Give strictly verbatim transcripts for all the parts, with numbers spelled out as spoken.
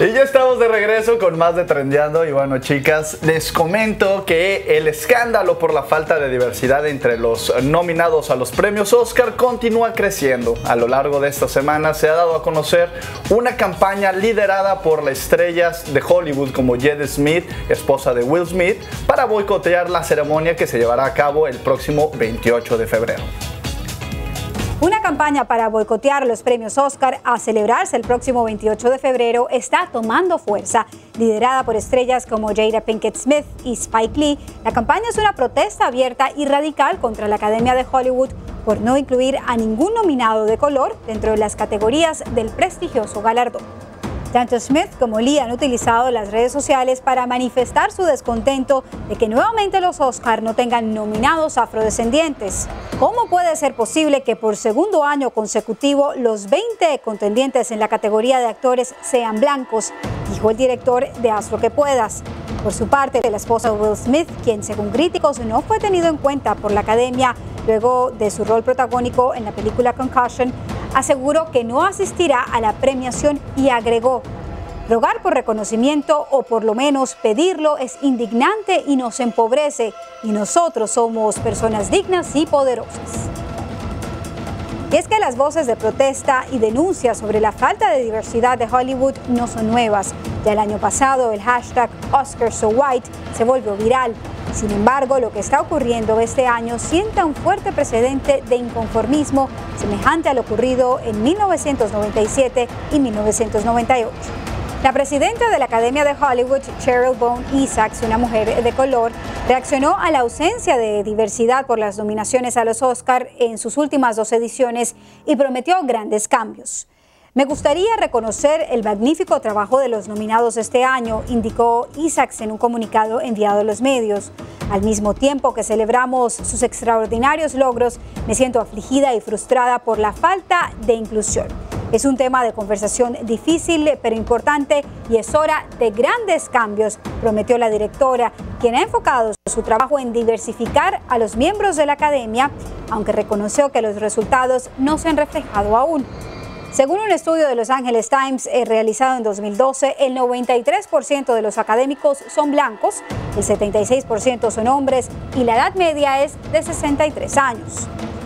Y ya estamos de regreso con más de Trendeando. Y bueno, chicas, les comento que el escándalo por la falta de diversidad entre los nominados a los premios Oscar continúa creciendo. A lo largo de esta semana se ha dado a conocer una campaña liderada por las estrellas de Hollywood como Jada Smith, esposa de Will Smith, para boicotear la ceremonia que se llevará a cabo el próximo veintiocho de febrero. Una campaña para boicotear los premios Oscar a celebrarse el próximo veintiocho de febrero está tomando fuerza. Liderada por estrellas como Jada Pinkett Smith y Spike Lee, la campaña es una protesta abierta y radical contra la Academia de Hollywood por no incluir a ningún nominado de color dentro de las categorías del prestigioso galardón. Tanto Smith como Lee han utilizado las redes sociales para manifestar su descontento de que nuevamente los Oscar no tengan nominados afrodescendientes. ¿Cómo puede ser posible que por segundo año consecutivo los veinte contendientes en la categoría de actores sean blancos?, dijo el director de Haz lo que puedas. Por su parte, la esposa de Will Smith, quien según críticos no fue tenido en cuenta por la Academia luego de su rol protagónico en la película Concussion, aseguró que no asistirá a la premiación y agregó: rogar por reconocimiento o por lo menos pedirlo es indignante y nos empobrece, y nosotros somos personas dignas y poderosas. Y es que las voces de protesta y denuncia sobre la falta de diversidad de Hollywood no son nuevas. Ya el año pasado el hashtag OscarsSoWhite se volvió viral. Sin embargo, lo que está ocurriendo este año sienta un fuerte precedente de inconformismo semejante a lo ocurrido en mil novecientos noventa y siete y mil novecientos noventa y ocho. La presidenta de la Academia de Hollywood, Cheryl Bone Isaacs, una mujer de color, reaccionó a la ausencia de diversidad por las nominaciones a los Oscar en sus últimas dos ediciones y prometió grandes cambios. Me gustaría reconocer el magnífico trabajo de los nominados este año, indicó Isaacs en un comunicado enviado a los medios. Al mismo tiempo que celebramos sus extraordinarios logros, me siento afligida y frustrada por la falta de inclusión. Es un tema de conversación difícil pero importante y es hora de grandes cambios, prometió la directora, quien ha enfocado su trabajo en diversificar a los miembros de la Academia, aunque reconoció que los resultados no se han reflejado aún. Según un estudio de Los Angeles Times eh, realizado en dos mil doce, el noventa y tres por ciento de los académicos son blancos, el setenta y seis por ciento son hombres y la edad media es de sesenta y tres años.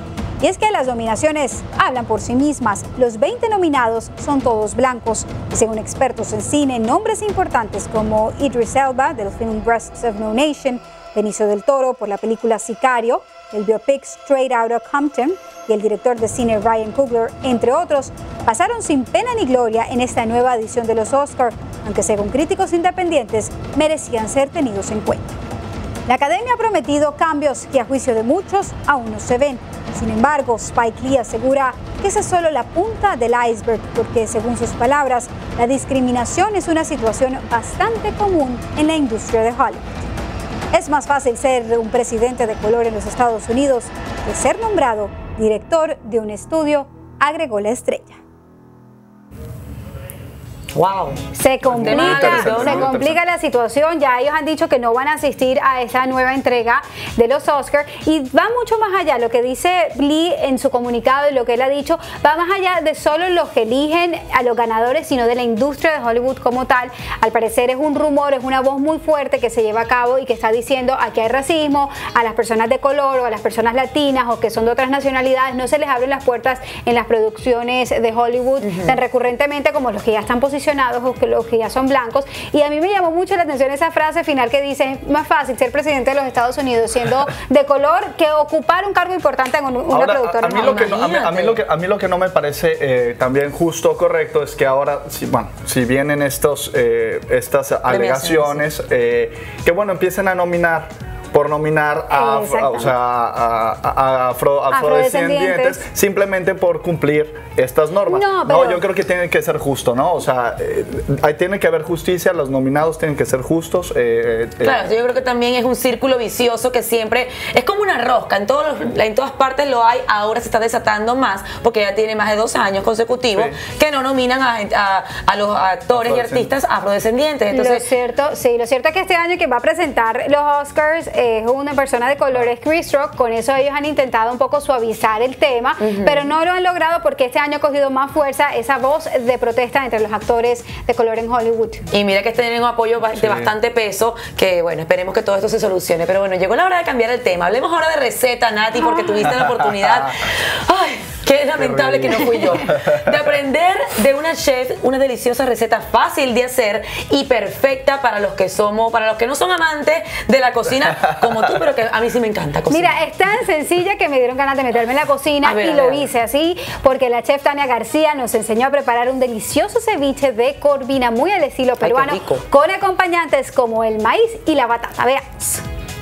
Y es que las nominaciones hablan por sí mismas. Los veinte nominados son todos blancos. Y según expertos en cine, nombres importantes como Idris Elba del film Breasts of No Nation, Benicio del Toro por la película Sicario, el biopic Straight Outta Compton y el director de cine Ryan Coogler, entre otros, pasaron sin pena ni gloria en esta nueva edición de los Oscar, aunque según críticos independientes merecían ser tenidos en cuenta. La Academia ha prometido cambios que a juicio de muchos aún no se ven. Sin embargo, Spike Lee asegura que esa es solo la punta del iceberg porque, según sus palabras, la discriminación es una situación bastante común en la industria de Hollywood. Es más fácil ser un presidente de color en los Estados Unidos que ser nombrado director de un estudio, agregó la estrella. Wow. Se complica, se complica la situación. Ya ellos han dicho que no van a asistir a esa nueva entrega de los Oscars y va mucho más allá. Lo que dice Lee en su comunicado y lo que él ha dicho va más allá de solo los que eligen a los ganadores, sino de la industria de Hollywood como tal. Al parecer es un rumor, es una voz muy fuerte que se lleva a cabo y que está diciendo aquí hay racismo, a las personas de color o a las personas latinas o que son de otras nacionalidades no se les abren las puertas en las producciones de Hollywood uh-huh. tan recurrentemente como los que ya están posicionados o que los que ya son blancos. Y a mí me llamó mucho la atención esa frase final que dice: es más fácil ser presidente de los Estados Unidos siendo de color que ocupar un cargo importante en un, una ahora, productora. A, a, mí lo que no, a, mí, a, mí lo que, a mí lo que no me parece eh, también justo o correcto es que ahora, si, bueno, si vienen estos, eh, estas alegaciones, eh, que bueno, empiecen a nominar por nominar a, a, o sea, a, a, a afro, afrodescendientes simplemente por cumplir estas normas. No, pero no, yo creo que tiene que ser justo, ¿no? O sea, eh, hay, tiene que haber justicia, los nominados tienen que ser justos. Eh, claro, eh. yo creo que también es un círculo vicioso que siempre es como una rosca, en, todos los, en todas partes lo hay, ahora se está desatando más porque ya tiene más de dos años consecutivos sí. que no nominan a, a, a los actores y artistas afrodescendientes. Entonces, lo cierto, sí, lo cierto es que este año que va a presentar los Oscars es una persona de colores Chris Rock, con eso ellos han intentado un poco suavizar el tema, uh-huh. pero no lo han logrado porque este año ha cogido más fuerza esa voz de protesta entre los actores de color en Hollywood. Y mira que tienen un apoyo de sí. bastante peso, que bueno, esperemos que todo esto se solucione. Pero bueno, llegó la hora de cambiar el tema. Hablemos ahora de receta, Nati, porque tuviste la oportunidad. Ay, qué lamentable que no fui yo. De aprender de una chef una deliciosa receta fácil de hacer y perfecta para los que somos, para los que no son amantes de la cocina como tú, pero que a mí sí me encanta cocinar. Mira, es tan sencilla que me dieron ganas de meterme en la cocina ver, y lo ver. hice así porque la chef Tania García nos enseñó a preparar un delicioso ceviche de corvina muy al estilo peruano. Ay, con acompañantes como el maíz y la batata. Veamos.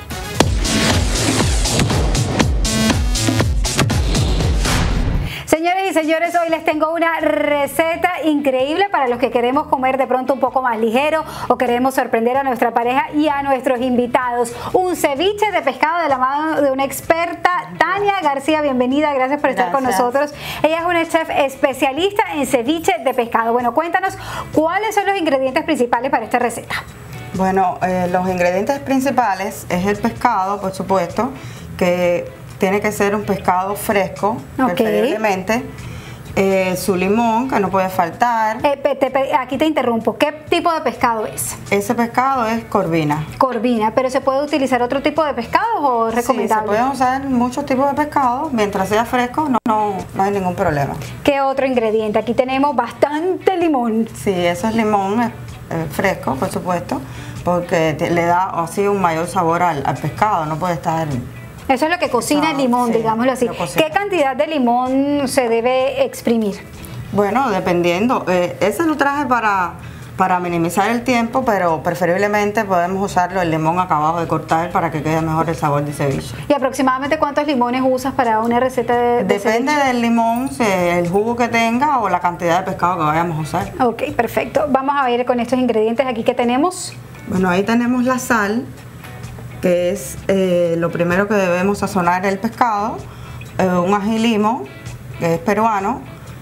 Señores y señores, hoy les tengo una receta increíble para los que queremos comer de pronto un poco más ligero o queremos sorprender a nuestra pareja y a nuestros invitados. Un ceviche de pescado de la mano de una experta, Tania García. Bienvenida, gracias por estar gracias. con nosotros. Ella es una chef especialista en ceviche de pescado. Bueno, cuéntanos cuáles son los ingredientes principales para esta receta. Bueno, eh, los ingredientes principales es el pescado, por supuesto, que tiene que ser un pescado fresco, okay. preferiblemente. Eh, su limón, que no puede faltar. Eh, te, aquí te interrumpo. ¿Qué tipo de pescado es? Ese pescado es corvina. Corvina, pero ¿se puede utilizar otro tipo de pescado o es recomendable? Sí, se pueden usar muchos tipos de pescado. Mientras sea fresco, no, no, no hay ningún problema. ¿Qué otro ingrediente? Aquí tenemos bastante limón. Sí, eso es limón eh, fresco, por supuesto, porque te, le da así un mayor sabor al, al pescado. No puede estar... Eso es lo que cocina el limón, sí, digámoslo así. ¿Qué cantidad de limón se debe exprimir? Bueno, dependiendo. Eh, ese lo traje para, para minimizar el tiempo, pero preferiblemente podemos usarlo el limón acabado de cortar para que quede mejor el sabor de ceviche. ¿Y aproximadamente cuántos limones usas para una receta de, de Depende ceviche? del limón, el jugo que tenga o la cantidad de pescado que vayamos a usar. Ok, perfecto. Vamos a ver con estos ingredientes aquí que tenemos. Bueno, ahí tenemos la sal, que es eh, lo primero que debemos sazonar el pescado, eh, un ají limo, que es peruano,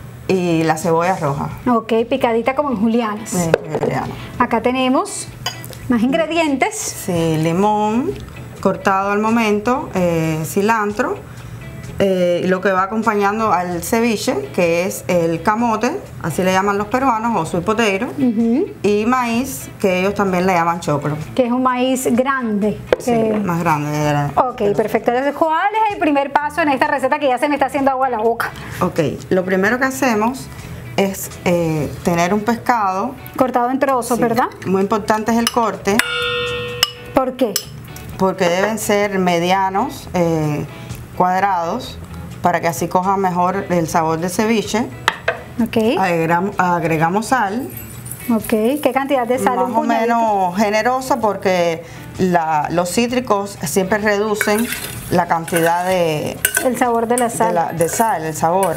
y la cebolla roja. Ok, picadita como en julianas. Eh, juliana. Acá tenemos más ingredientes. Sí, limón cortado al momento, eh, cilantro, eh, lo que va acompañando al ceviche, que es el camote, así le llaman los peruanos, o sweet potato, uh-huh. y maíz, que ellos también le llaman choclo. Que es un maíz grande. Sí, que... más grande. De la, ok, de la... perfecto. Entonces, ¿cuál es el primer paso en esta receta que ya se me está haciendo agua a la boca? Ok, lo primero que hacemos es eh, tener un pescado. Cortado en trozos, sí, ¿verdad? Muy importante es el corte. ¿Por qué? Porque deben ser medianos, eh, cuadrados, para que así coja mejor el sabor del ceviche. Okay. Agregamos, agregamos sal. Ok, ¿qué cantidad de sal? Más o menos generosa porque la, los cítricos siempre reducen la cantidad de... El sabor de la sal. De, la, de sal, el sabor.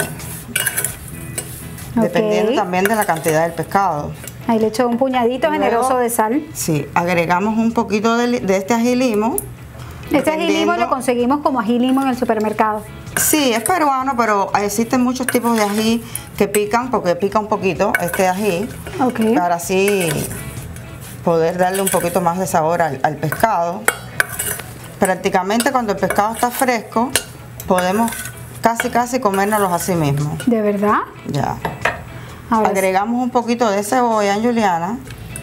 Okay. Dependiendo también de la cantidad del pescado. Ahí le echo un puñadito Luego, generoso de sal. Sí, agregamos un poquito de, de este ají limo. Este ají limo lo conseguimos como ají limo en el supermercado. Sí, es peruano, pero existen muchos tipos de ají que pican, porque pica un poquito este ají, okay. para así poder darle un poquito más de sabor al, al pescado. Prácticamente cuando el pescado está fresco, podemos casi casi comérnoslos así mismo. ¿De verdad? Ya. Agregamos un poquito de cebolla, Juliana,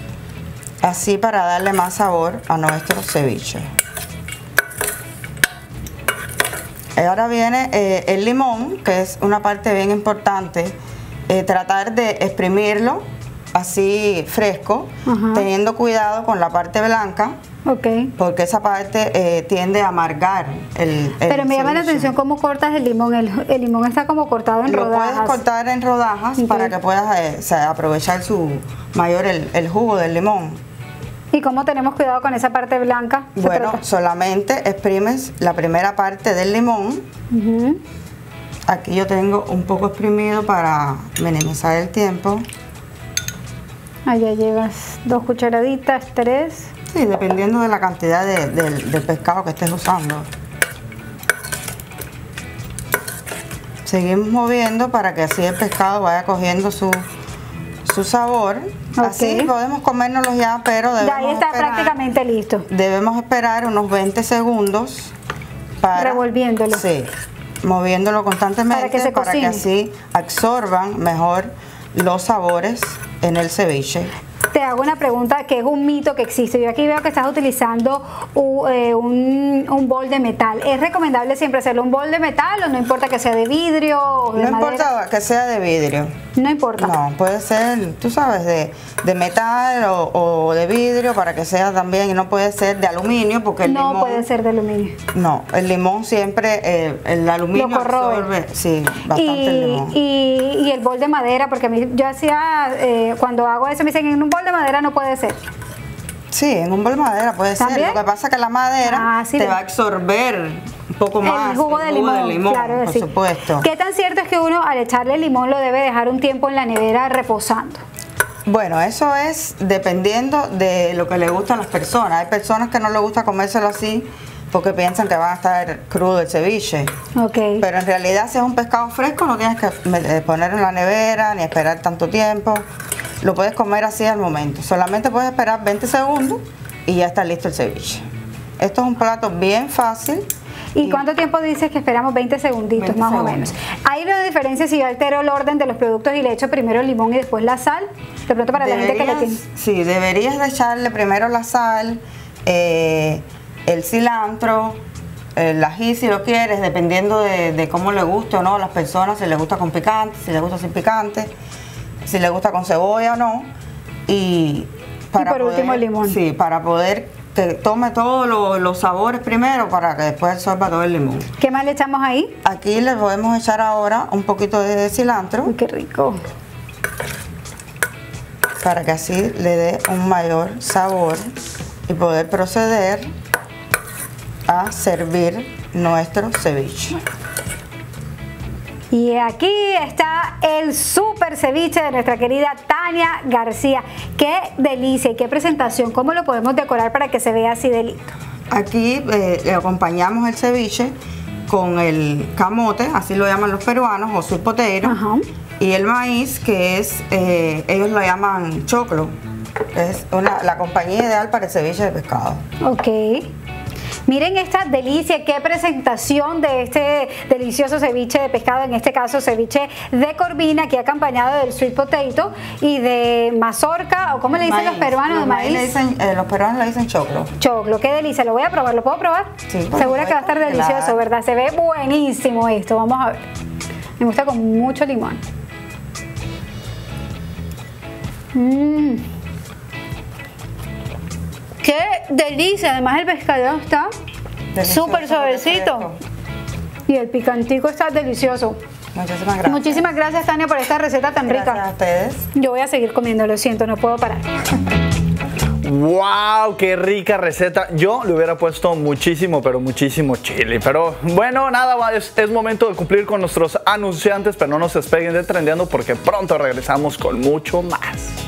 así para darle más sabor a nuestro ceviche. Ahora viene eh, el limón, que es una parte bien importante. Eh, tratar de exprimirlo así fresco, uh-huh. teniendo cuidado con la parte blanca, okay. porque esa parte eh, tiende a amargar el, el Pero me llama ceviche. la atención cómo cortas el limón. El, el limón está como cortado en Lo rodajas. Lo puedes cortar en rodajas, okay. para que puedas eh, o sea, aprovechar su mayor el, el jugo del limón. ¿Y cómo tenemos cuidado con esa parte blanca? Bueno, trata? solamente exprimes la primera parte del limón. Uh-huh. Aquí yo tengo un poco exprimido para minimizar el tiempo. Allá llevas dos cucharaditas, tres. Sí, dependiendo de la cantidad de, de, del pescado que estés usando. Seguimos moviendo para que así el pescado vaya cogiendo su, su sabor. Okay. Así podemos comérnoslos ya, pero debemos ya ahí está esperar, prácticamente listo. Debemos esperar unos veinte segundos para revolviéndolo. Sí, moviéndolo constantemente para que, se para que así absorban mejor los sabores en el ceviche. Te hago una pregunta que es un mito que existe. Yo aquí veo que estás utilizando un, eh, un, un bol de metal. ¿Es recomendable siempre hacerlo un bol de metal o no importa que sea de vidrio o de No madera? importa que sea de vidrio. No importa. No, puede ser, tú sabes, de, de metal o, o de vidrio para que sea también, y no puede ser de aluminio porque el no limón... No puede ser de aluminio. No, el limón siempre, eh, el aluminio lo corroe. absorbe, sí, bastante y, el limón. Y, y el bol de madera, porque a mí, yo hacía, eh, cuando hago eso me dicen, en un bol de madera no puede ser. Sí, en un bol de madera puede ¿También? ser. Lo que pasa es que la madera ah, sí, te bien. va a absorber un poco más el jugo, de, el jugo limón, de limón, claro, por sí. supuesto. ¿Qué tan cierto es que uno al echarle limón lo debe dejar un tiempo en la nevera reposando? Bueno, eso es dependiendo de lo que le gusta a las personas. Hay personas que no les gusta comérselo así porque piensan que va a estar crudo el ceviche. Okay. Pero en realidad, si es un pescado fresco, no tienes que ponerlo en la nevera ni esperar tanto tiempo. Lo puedes comer así al momento. Solamente puedes esperar veinte segundos y ya está listo el ceviche. Esto es un plato bien fácil. ¿Y, ¿Y cuánto tiempo dices que esperamos? veinte segunditos veinte más segundos. O menos. ¿Hay una diferencia si yo altero el orden de los productos y le echo primero el limón y después la sal? De pronto para deberías, la gente que la tiene. Sí, deberías de echarle primero la sal, eh, el cilantro, el ají si lo quieres, dependiendo de, de cómo le guste o no a las personas, si les gusta con picante, si les gusta sin picante, si les gusta con cebolla o no. Y, para y por poder, último el limón. Sí, para poder que tome todos lo, los sabores primero para que después absorba todo el limón. ¿Qué más le echamos ahí? Aquí le podemos echar ahora un poquito de cilantro. Uy, qué rico. Para que así le dé un mayor sabor y poder proceder a servir nuestro ceviche. Y aquí está el super ceviche de nuestra querida Tania García. ¡Qué delicia y qué presentación! ¿Cómo lo podemos decorar para que se vea así de lindo? Aquí eh, le acompañamos el ceviche con el camote, así lo llaman los peruanos, o sweet potato. Ajá. Y el maíz, que es, eh, ellos lo llaman choclo. Es una, la compañía ideal para el ceviche de pescado. Ok. Miren esta delicia, qué presentación de este delicioso ceviche de pescado, en este caso ceviche de corvina, aquí acompañado del sweet potato y de mazorca, o ¿cómo le dicen maíz. Los peruanos? Los, maíz. Le dicen, eh, los peruanos le dicen choclo. Choclo, qué delicia, lo voy a probar, ¿lo puedo probar? Sí. Segura que va a estar delicioso, claro. ¿Verdad? Se ve buenísimo esto, vamos a ver. Me gusta con mucho limón. Mmm. ¡Qué delicia! Además el pescado está súper suavecito. Y el picantico está delicioso. Muchísimas gracias. Muchísimas gracias, Tania, por esta receta tan gracias rica. A ustedes. Yo voy a seguir comiendo, lo siento, no puedo parar. ¡Wow! ¡Qué rica receta! Yo le hubiera puesto muchísimo, pero muchísimo chile. Pero bueno, nada, es, es momento de cumplir con nuestros anunciantes, pero no nos despeguen de Trendeando porque pronto regresamos con mucho más.